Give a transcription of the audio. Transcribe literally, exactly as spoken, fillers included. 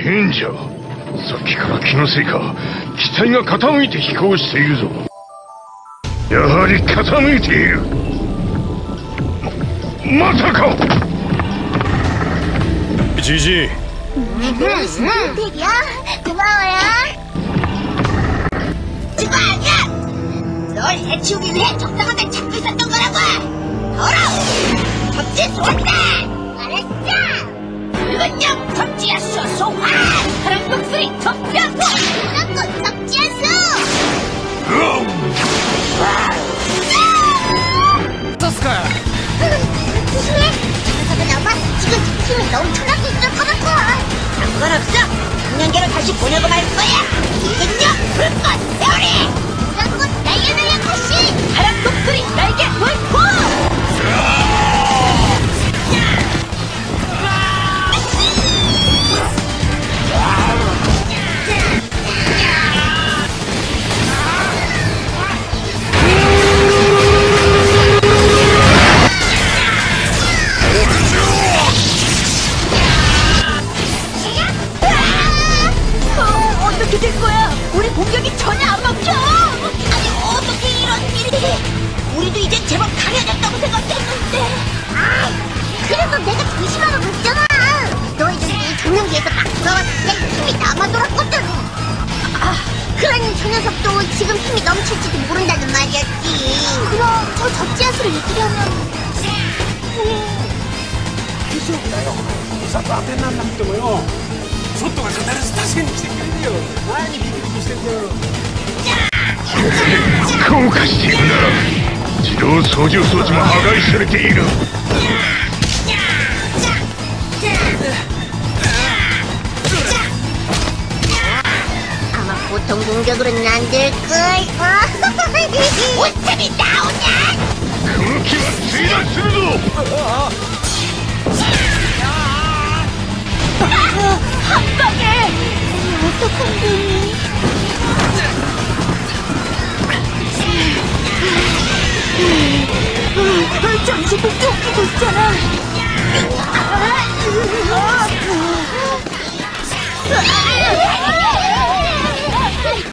賢者、さっきから気のせいか機体が傾いて飛行しているぞ。やはり傾いている。ま、まさか。じじい。 대리야, 고마워요. 지바야! 널 해치우기 위해 적당하게 잡고 있었던 거라고! 더러! 접지 소환다! 알았어! 붉은 영 접지야수 소환! 파란 목소리 접지야수! 파란 꽃 접지야수! 어떻스까? 조심해! 녀석은 아마 지금 힘이 넘쳐나고 있을 것 같아! 상관없어! 강연계로 다시 보내고 말 거야! 붉은 영 불꽃 대오리! 파란 꽃 날개 날개 다시! 파란 목소리 날개 돌포! 어떻게 될 거야? 우리 공격이 전혀 안 먹혀! 아니, 어떻게 이런 일이! 우리도 이제 제법 강해졌다고 생각했는데! 아, 그래도 내가 조심하라고 했잖아! 너희들이 조명기에서 막 돌아왔을 때 힘이 남아돌았거든! 아, 그러니 저 녀석도 지금 힘이 넘칠지도 모른다는 말이었지! 그럼 저 접지하수를 이기려면... さっと当てになんなくてもよ、ショットが必ず助けに来てくれるよ。何ビクビクしてんだよ。 降下しているなら自動操縦装置も破壊されている。 아마 보통 공격으로는 안 될걸. 어차피 나오냐? この気は墜落するぞ。 한 방에! 어떡한 거니? 정신도 쫓기고 있잖아. 아!